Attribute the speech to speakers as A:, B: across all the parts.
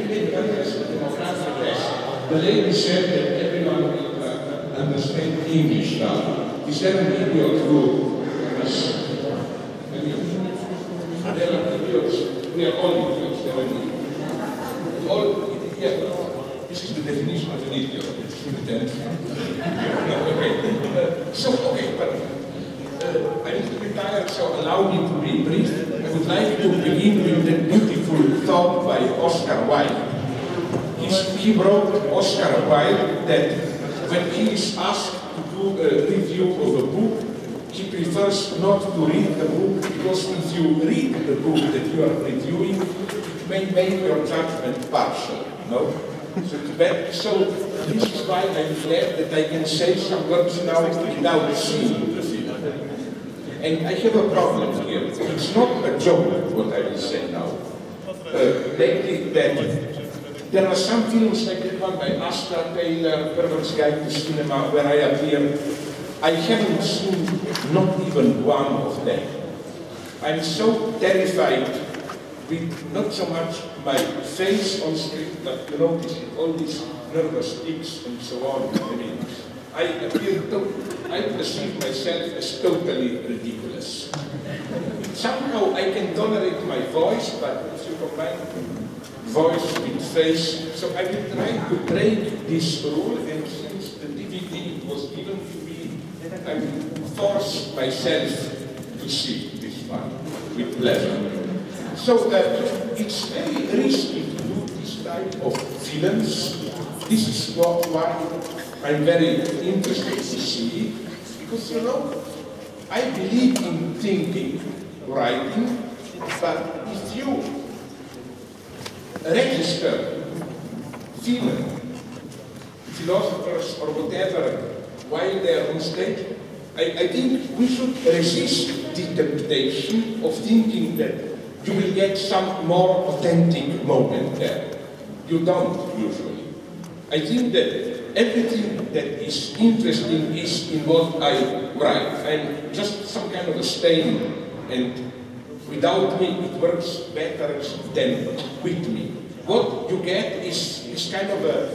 A: made an interesting demographic test. The lady said that everyone will understand English now. Is there an idiot who is, there are idiots, we are all idiots, there are idiots. All, yeah, this is the definition of an idiot. Okay. Okay, but I need to retire, so allow me to be brief. I would like to begin with the beautiful thought by Oscar Wilde. He wrote, Oscar Wilde, that when he is asked to do a review of a book, he prefers not to read the book, because if you read the book that you are reviewing, it may make your judgment partial, no? So this is why I'm glad that I can say some words now without seeing the film. And I have a problem here. It's not a joke what I will say now. Lately, there are some films like that one by Asta Taylor, Perverse Guide to Cinema, where I appear. I haven't seen not even one of them. I'm so terrified with not so much my face on screen, but you notice all these nervous tics and so on. I mean, I perceive myself as totally ridiculous. Somehow I can tolerate my voice, but if you combine voice with face, so I will try to break this rule, and since the DVD was given to me, I will force myself to see this one with pleasure. So it's very risky to do this type of films. This is why I'm very interested to see, because you know, I believe in thinking, writing, but if you register film, philosophers or whatever while they are on stage, I think we should resist the temptation of thinking that you will get some more authentic moment there. You don't usually. I think that everything that is interesting is in what I write. I'm just some kind of a stain, and without me it works better than with me. What you get is kind of a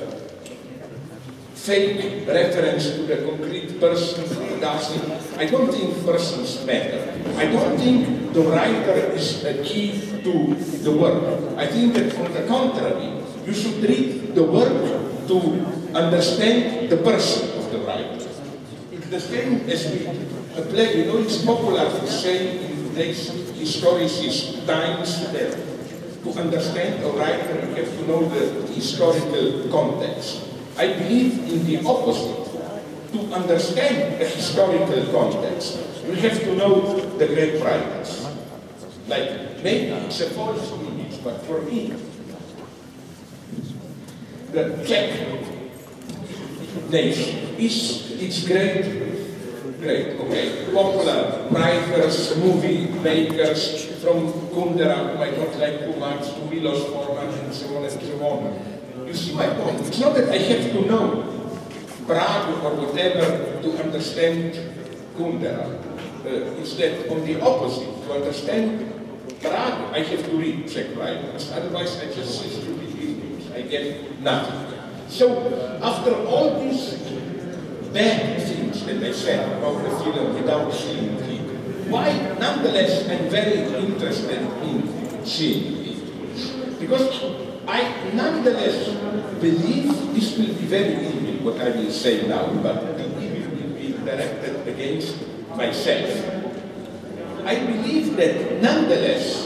A: fake reference to the concrete person who does it. I don't think persons matter. I don't think the writer is a key to the work. I think that on the contrary, you should read the work to understand the person of the writer. It's the same as with a play. You know, it's popular to say in today's historicist times that to understand a writer, you have to know the historical context. I believe in the opposite. To understand the historical context, you have to know the great writers. Like, maybe it's a false image, but for me, the Czech nation it's great, okay, popular writers, movie makers, from Kundera, whom I don't like too much, to Milos Forman, and so on and so on. You see my point? It's not that I have to know Prague or whatever to understand Kundera. It's that on the opposite, to understand Prague, I have to read Czech writers. Otherwise, I just see stupid videos. I get nothing. So, after all these bad things that I said about the film without seeing it, why, nonetheless, I'm very interested in seeing it? Because I nonetheless believe this will be very evil, what I will say now, but the evil will be directed against myself. I believe that nonetheless,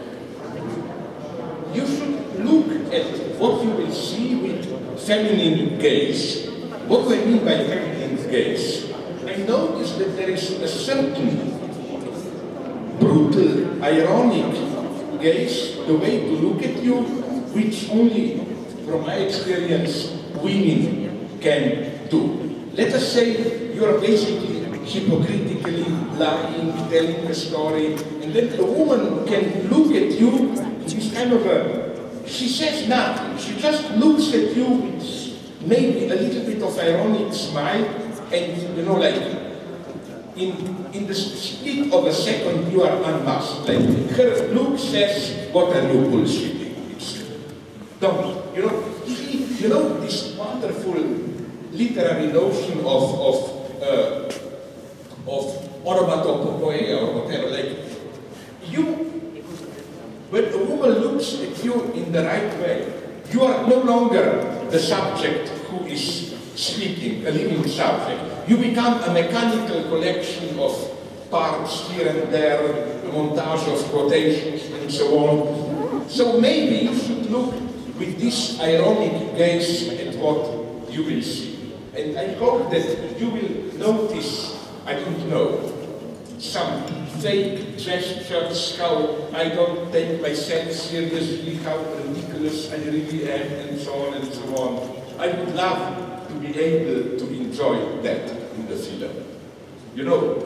A: you should look at what you will see with feminine gaze. What do I mean by feminine gaze? I notice that there is a certain brutal, ironic gaze, the way to look at you, which only, from my experience, women can do. Let us say you are basically hypocritically lying, telling a story, and then the woman can look at you, she's kind of she says nothing, she just looks at you with maybe a little bit of ironic smile, and you know, like, in the split of a second you are unmasked. Like, her look says, what are you bullshitting? don't. You know this wonderful literary notion of onomatopoeia or whatever, like when a woman looks at you in the right way, you are no longer the subject who is speaking, a living subject. You become a mechanical collection of parts here and there, a montage of quotations and so on. So maybe you should look with this ironic gaze at what you will see. And I hope that you will notice, I don't know, some fake gestures, how I don't take myself seriously, how ridiculous I really am, and so on and so on. I would love to be able to enjoy that in the film. You know,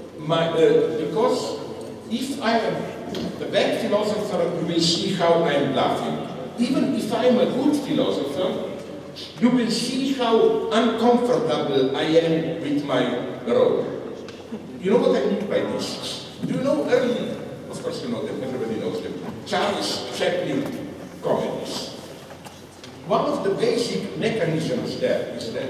A: because if I am a bad philosopher, you will see how I am laughing. Even if I am a good philosopher, you will see how uncomfortable I am with my role. You know what I mean by this? Do you know early, of course you know them, everybody knows them, Charles Chaplin comedies. One of the basic mechanisms there is that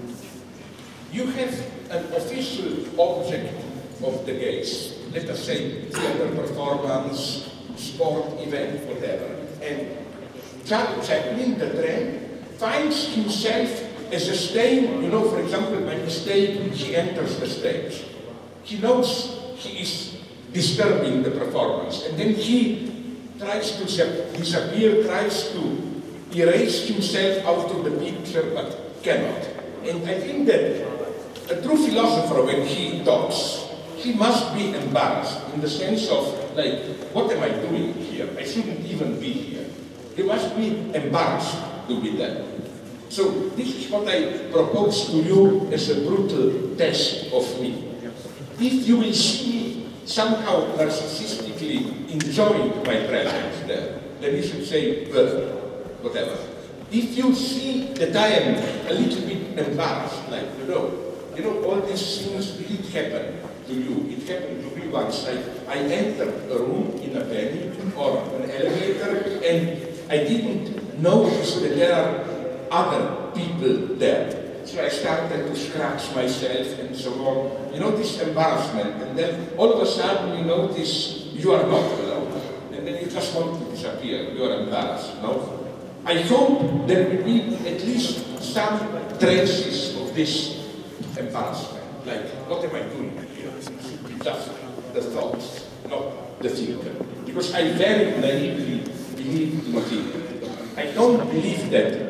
A: you have an official object of the gaze, let us say theater performance, sport event, whatever. And Charles Chaplin, the tramp, finds himself as a stain, you know, for example, by mistake, he enters the stage. He knows he is disturbing the performance, and then he tries to disappear, tries to erase himself out of the picture, but cannot. And I think that a true philosopher, when he talks, he must be embarrassed in the sense of, like, what am I doing here? I shouldn't even be here. He must be embarrassed to be there. So this is what I propose to you as a brutal test of me. If you will see me somehow narcissistically enjoying my presence there, then you should say, well, whatever. If you see that I am a little bit embarrassed, like, you know, all these things did happen to you. It happened to me once. I entered a room in a venue or an elevator, and I didn't notice that there are other people there. So I started to scratch myself and so on. You know, this embarrassment, and then all of a sudden you notice you are not alone. And then you just want to disappear. You are embarrassed, no? I hope there will be at least some traces of this embarrassment. Like, what am I doing here? Just the thoughts, not the thinker. Because I very naively believe in thinking. I don't believe that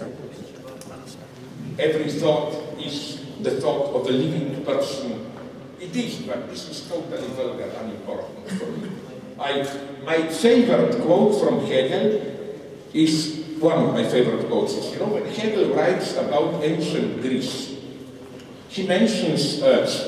A: every thought is the thought of a living person. It is, but this is totally vulgar, unimportant for me. My favorite quote from Hegel is one of my favorite quotes. You know, when Hegel writes about ancient Greece, he mentions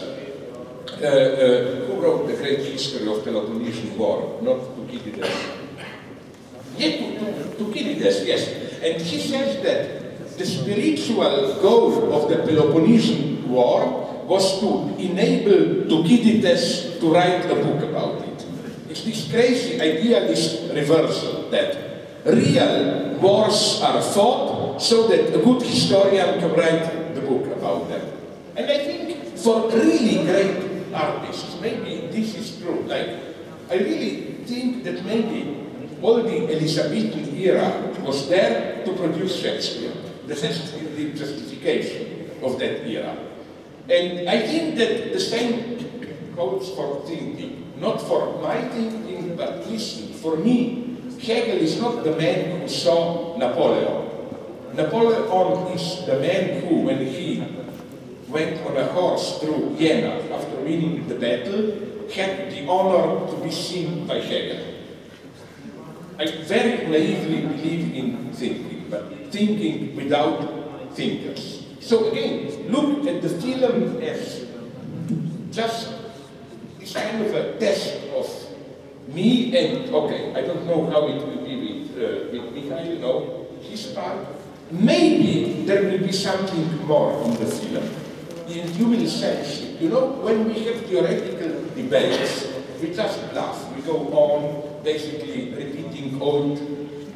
A: who wrote the great history of Peloponnesian War, not Thucydides. Yeah, Thucydides, yes. And he says that the spiritual goal of the Peloponnesian War was to enable Thucydides to write a book about it. It's this crazy idealist reversal that real wars are fought so that a good historian can write the book about them. And I think for really great artists, maybe this is true. Like, I really think that maybe all the Elizabethan era was there to produce Shakespeare. This is the justification of that era. And I think that the same goes for thinking. Not for my thinking, but listen, for me, Hegel is not the man who saw Napoleon. Napoleon is the man who, when he went on a horse through Vienna after winning the battle, had the honor to be seen by Hegel. I very naively believe in thinking, but thinking without thinkers. So again, look at the film as just this kind of a test of me and, okay, I don't know how it will be with Mikhail, you know, his part. Maybe there will be something more in the film. And you will sense it. You know, when we have theoretical debates, we just bluff. We go on basically repeating old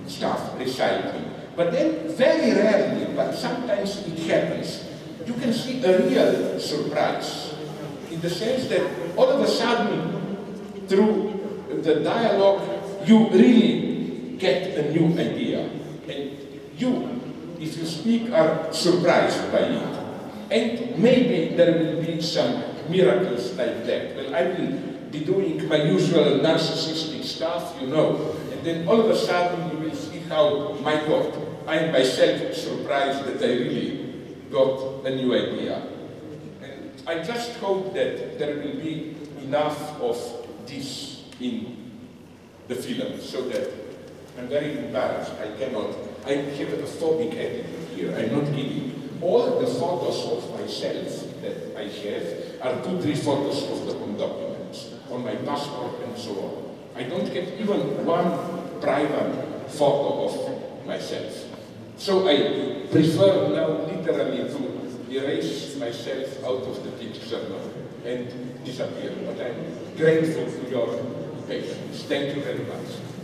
A: stuff, recycling. But then, very rarely, but sometimes it happens, you can see a real surprise. In the sense that all of a sudden, through the dialogue, you really get a new idea. And you, if you speak, are surprised by it. And maybe there will be some miracles like that. Well, I will be doing my usual narcissistic stuff, you know, and then all of a sudden you will see how, my God, I am myself surprised that I really got a new idea. And I just hope that there will be enough of this in the film, so that I'm very embarrassed. I have a phobic attitude here, I'm not kidding. All the photos of myself that I have are 2-3 photos of the home documents, on my passport and so on. I don't have even one private photo of myself. So I prefer now literally to erase myself out of the picture and disappear. But I'm grateful for your patience. Thank you very much.